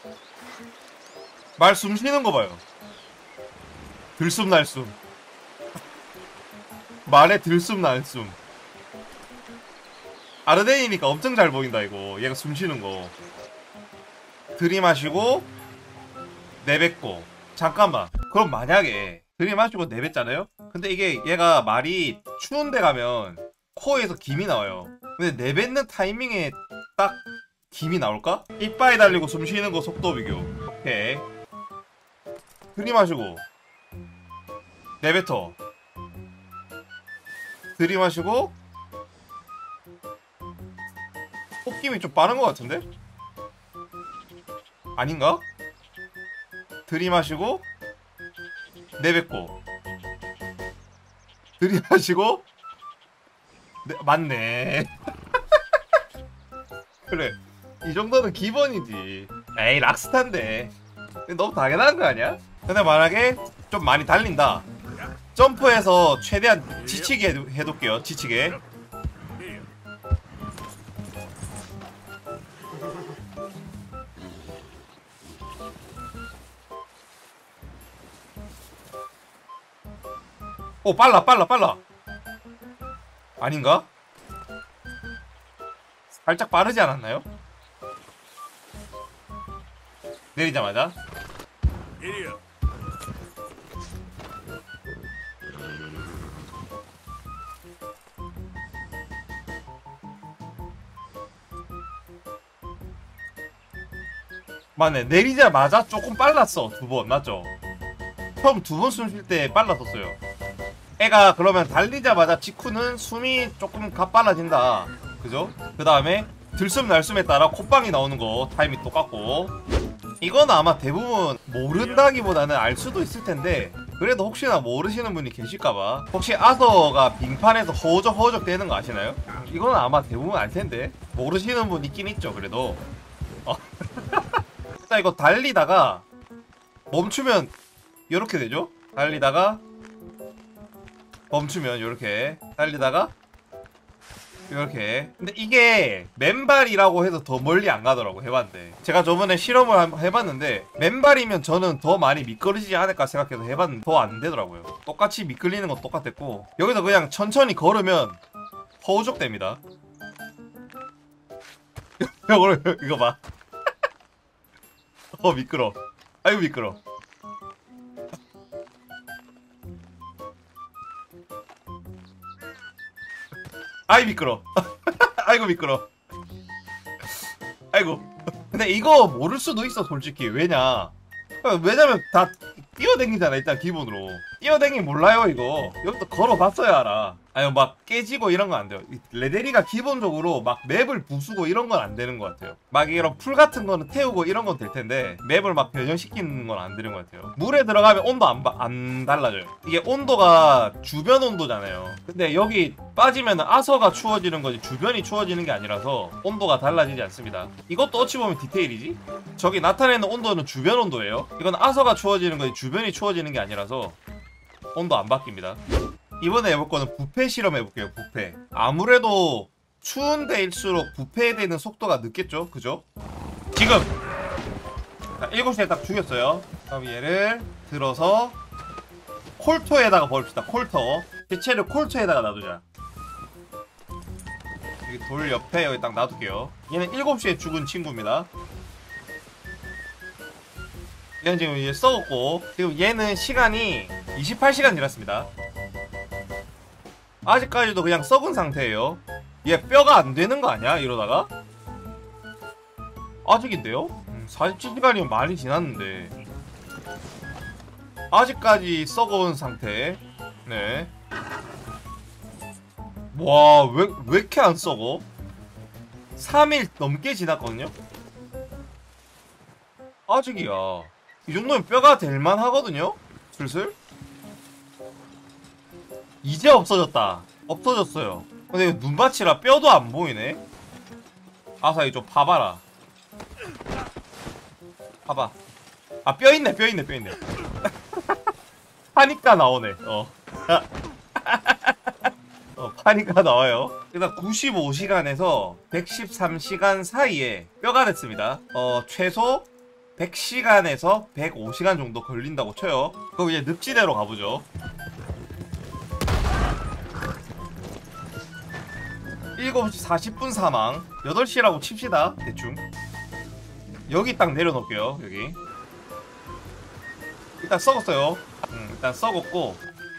말 숨 쉬는 거 봐요. 들숨날숨. 말에 들숨날숨. 아르데이니까 엄청 잘 보인다 이거. 얘가 숨 쉬는 거. 들이마시고 내뱉고. 잠깐만. 그럼 만약에 들이마시고 내뱉잖아요? 근데 이게 얘가 말이 추운 데 가면 코에서 김이 나와요. 근데 내뱉는 타이밍에 딱 김이 나올까? 이빨이 달리고 숨 쉬는 거 속도 비교. 오케이. 들이마시고 내뱉어. 들이마시고 콧김이 좀 빠른 것 같은데? 아닌가? 들이마시고 내뱉고 들이마시고 맞네. 그래 이 정도는 기본이지. 에이 락스타인데 너무 당연한 거 아니야? 근데 만약에 좀 많이 달린다. 점프해서 최대한 지치게 해둘게요. 지치게. 오 빨라. 아닌가? 살짝 빠르지 않았나요? 내리자마자 맞네. 내리자마자 조금 빨랐어. 2번 맞죠? 처음 2번 숨 쉴 때 빨랐었어요. 애가 그러면 달리자마자 직후는 숨이 조금 가빨라진다. 그죠? 그 다음에 들숨 날숨에 따라 콧방이 나오는 거 타임이 똑같고. 이건 아마 대부분 모른다기보다는 알 수도 있을 텐데 그래도 혹시나 모르시는 분이 계실까봐. 혹시 아서가 빙판에서 허우적 되는 거 아시나요? 이건 아마 대부분 알 텐데 모르시는 분 있긴 있죠. 그래도 일단 이거 달리다가 멈추면 이렇게 되죠? 달리다가 멈추면 이렇게 달리다가 이렇게. 근데 이게 맨발이라고 해서 더 멀리 안 가더라고. 해봤는데 제가 저번에 실험을 해봤는데 맨발이면 저는 더 많이 미끄러지지 않을까 생각해서 해봤는데 더 안 되더라고요. 똑같이 미끌리는 건 똑같았고 여기서 그냥 천천히 걸으면 허우적 됩니다. 이거 봐. 미끄러. 아이고 미끄러. 아이 미끄러. 아이고 미끄러. 아이고. 근데 이거 모를 수도 있어 솔직히. 왜냐면 다 뛰어댕기잖아. 일단 기본으로 뛰어댕기 몰라요 이거. 이것도 걸어봤어야 알아. 아니 막 깨지고 이런 건 안 돼요. 레데리가 기본적으로 막 맵을 부수고 이런 건 안 되는 것 같아요. 막 이런 풀 같은 거는 태우고 이런 건 될 텐데 맵을 막 변형시키는 건 안 되는 것 같아요. 물에 들어가면 온도 안 달라져요. 이게 온도가 주변 온도잖아요. 근데 여기 빠지면 아서가 추워지는 거지 주변이 추워지는 게 아니라서 온도가 달라지지 않습니다. 이것도 어찌 보면 디테일이지? 저기 나타내는 온도는 주변 온도예요. 이건 아서가 추워지는 거지 주변이 추워지는 게 아니라서 온도 안 바뀝니다. 이번에 해볼 거는 부패 실험 해볼게요. 부패. 아무래도 추운 데일수록 부패되는 속도가 늦겠죠? 그죠? 지금! 자, 7시에 딱 죽였어요. 그럼 얘를 들어서 콜토에다가 버립시다. 콜토. 대체를 콜토에다가 놔두자. 여기 돌 옆에 여기 딱 놔둘게요. 얘는 7시에 죽은 친구입니다. 얘는 지금 이제 썩었고 지금 얘는 시간이 28시간 지났습니다. 아직까지도 그냥 썩은 상태예요. 얘 뼈가 안 되는 거 아니야? 이러다가? 아직인데요? 47시간이면 많이 지났는데 아직까지 썩어온 상태. 네. 와, 왜 이렇게 안 썩어? 3일 넘게 지났거든요? 아직이야. 이 정도면 뼈가 될만 하거든요? 슬슬? 이제 없어졌다. 없어졌어요. 근데 이거 눈밭이라 뼈도 안 보이네? 아사히 좀 봐봐라. 봐봐. 아, 뼈 있네. 파니까 나오네. 파니까 나와요. 일단 95시간에서 113시간 사이에 뼈가 됐습니다. 최소 100시간에서 105시간 정도 걸린다고 쳐요. 그럼 이제 늪지대로 가보죠. 7시 40분 사망. 8시라고 칩시다. 대충 여기 딱 내려놓을게요. 여기 일단 썩었어요. 일단 썩었고,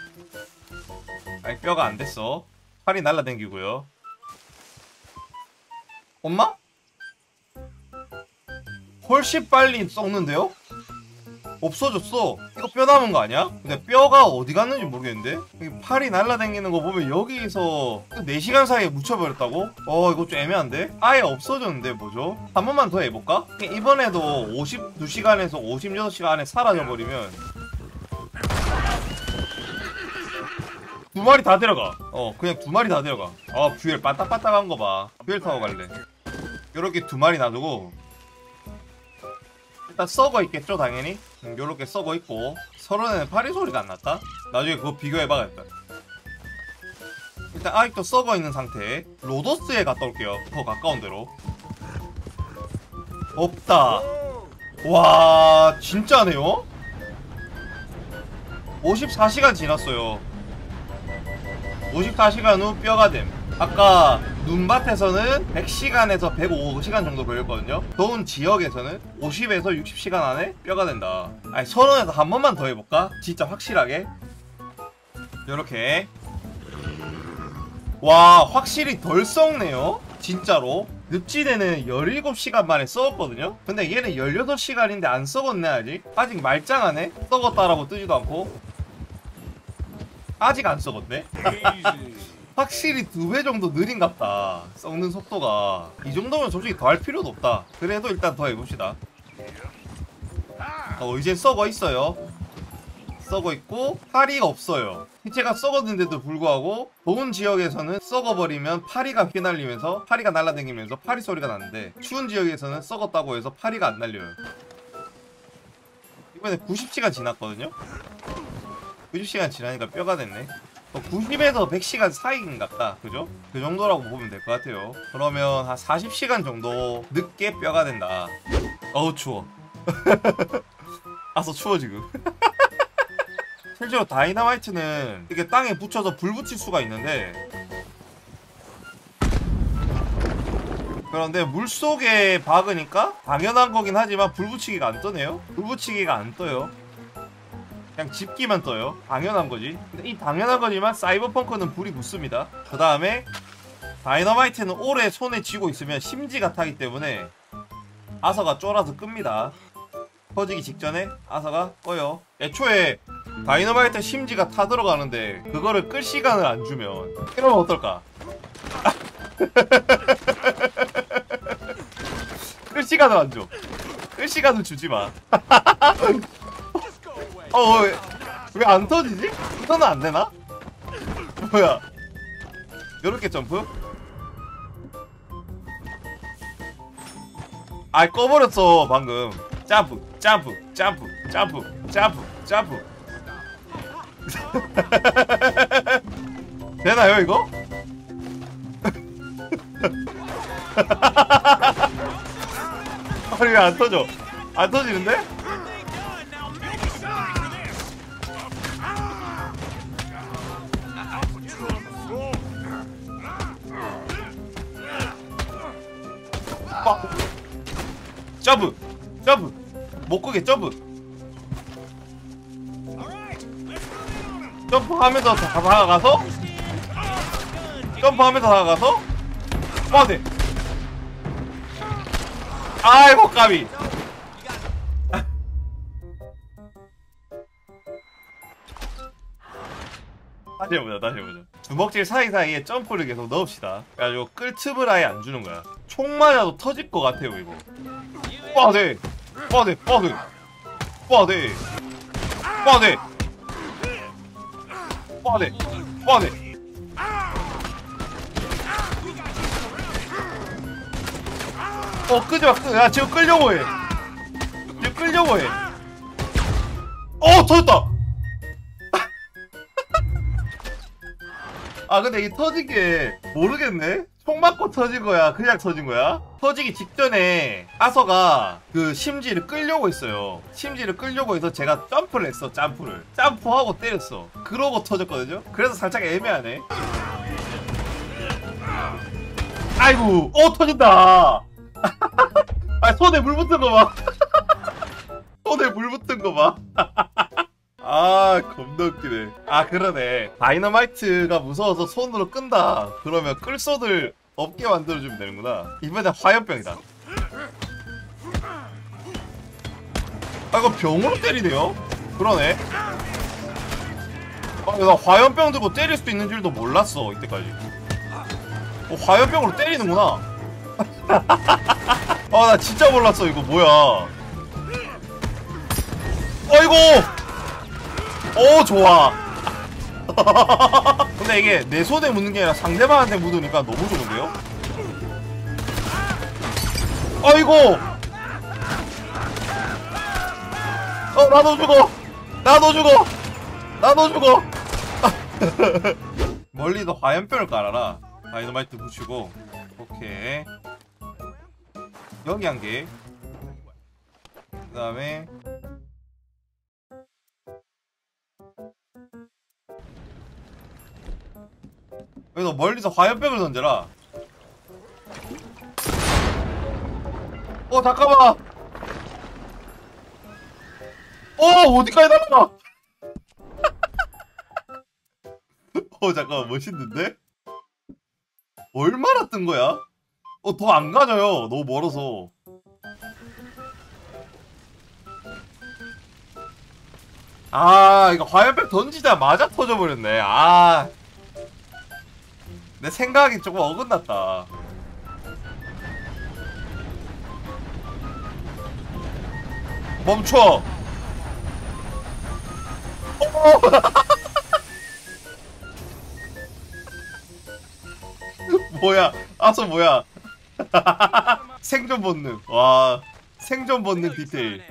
아니 뼈가 안 됐어. 팔이 날라댕기고요. 엄마? 훨씬 빨리 썩는데요? 없어졌어. 이거 뼈 남은 거 아니야? 근데 뼈가 어디 갔는지 모르겠는데? 여기 팔이 날라다니는 거 보면 여기서 4시간 사이에 묻혀버렸다고? 이거 좀 애매한데? 아예 없어졌는데 뭐죠? 한 번만 더 해볼까? 이번에도 52시간에서 56시간 안에 사라져버리면 2마리 다 데려가. 그냥 2마리 다 데려가. 뷰엘 빠딱빠딱한 거 봐. 뷰엘 타고 갈래. 요렇게 2마리 놔두고, 일단 썩어 있겠죠 당연히. 요렇게 썩어 있고, 서론에는 파리 소리가 안 났다. 나중에 그거 비교해봐야겠다. 일단 아직도 썩어 있는 상태. 로더스에 갔다 올게요. 더 가까운 데로. 없다. 와, 진짜네요? 54시간 지났어요. 54시간 후 뼈가 됨. 아까 눈밭에서는 100시간에서 105시간 정도 걸렸거든요. 더운 지역에서는 50에서 60시간 안에 뼈가 된다. 아니, 서론에서 한 번만 더 해볼까? 진짜 확실하게. 요렇게. 와, 확실히 덜 썩네요. 진짜로. 늪지대는 17시간 만에 썩었거든요. 근데 얘는 18시간인데 안 썩었네. 아직 말짱하네. 썩었다라고 뜨지도 않고. 아직 안 썩었네. 확실히 2배 정도 느린갑다. 썩는 속도가. 이 정도면 솔직히 더 할 필요도 없다. 그래도 일단 더 해봅시다. 이제 썩어 있어요. 썩어 있고 파리가 없어요. 시체가 썩었는데도 불구하고 더운 지역에서는 썩어버리면 파리가 휘날리면서 파리가 날아다니면서 파리 소리가 나는데, 추운 지역에서는 썩었다고 해서 파리가 안 날려요. 이번에 90시간 지났거든요. 90시간 지나니까 뼈가 됐네. 90에서 100시간 사이인 같다. 그죠? 그 정도라고 보면 될 것 같아요. 그러면 한 40시간 정도 늦게 뼈가 된다. 어우 추워. 아서 추워 지금. 실제로 다이너마이트는 이렇게 땅에 붙여서 불 붙일 수가 있는데, 그런데 물속에 박으니까 당연한 거긴 하지만 불 붙이기가 안 뜨네요. 불 붙이기가 안 떠요. 그냥 집기만 떠요. 당연한 거지. 근데 이 당연한 거지만 사이버펑크는 불이 붙습니다. 그 다음에 다이너마이트는 오래 손에 쥐고 있으면 심지가 타기 때문에 아서가 쫄아서 끕니다. 터지기 직전에 아서가 꺼요. 애초에 다이너마이트 심지가 타 들어가는데 그거를 끌 시간을 안 주면 이러면 어떨까? 끌 시간을 안 줘. 끌 시간을 주지 마. 왜 안 터지지? 터는 안 되나? 뭐야? 요렇게 점프? 꺼버렸어 방금. 점프 점프 점프 점프 점프 점프. 되나요 이거? 아니 왜 안 터져? 안 터지는데? 점프! 점프! 못 끄게 점프! 점프하면서 다가가서 점프하면서 다가가서 돼! 아이고 까비! 다시 해보자. 주먹질 사이사이에 점프를 계속 넣읍시다. 그래가지고 끌 틈을 아예 안 주는 거야. 총 맞아도 터질 것 같아요 이거. 빠대! 끄지마. 야 지금 끌려고 해. 터졌다. 근데 이 터진 게 모르겠네. 총 맞고 터진 거야? 그냥 터진 거야? 터지기 직전에 아서가 그 심지를 끌려고 했어요. 심지를 끌려고 해서 제가 점프를 했어. 점프하고 때렸어. 그러고 터졌거든요. 그래서 살짝 애매하네. 아이고, 터진다. 아, 손에 물 붙은 거 봐. 손에 물 붙은 거 봐. 아, 겁나 웃기네. 아, 그러네. 다이너마이트가 무서워서 손으로 끈다. 그러면 끌소들 없게 만들어주면 되는구나. 이번엔 화염병이다. 아, 이거 병으로 때리네요? 그러네. 아, 나 화염병 들고 때릴 수도 있는 줄도 몰랐어, 이때까지. 화염병으로 때리는구나. 아, 나 진짜 몰랐어. 이거 뭐야. 어이구! 좋아. 근데 이게 내 손에 묻는 게 아니라 상대방한테 묻으니까 너무 좋은데요? 어이구! 나도 죽어! 나도 죽어! 나도 죽어! 멀리도 화염병을 깔아라. 다이너마이트 붙이고. 오케이. 여기 한 개. 그 다음에 여기서 멀리서 화염병을 던져라. 잠깐만. 어디까지 날아가? 잠깐만, 멋있는데? 얼마나 뜬 거야? 더 안 가져요. 너무 멀어서. 아, 이거 화염병 던지자마자 터져버렸네. 아, 내 생각이 조금 어긋났다. 멈춰. 뭐야? 아서 뭐야? 생존 본능. 와, 생존 본능 디테일.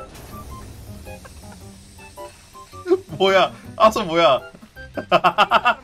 뭐야? 아서 뭐야?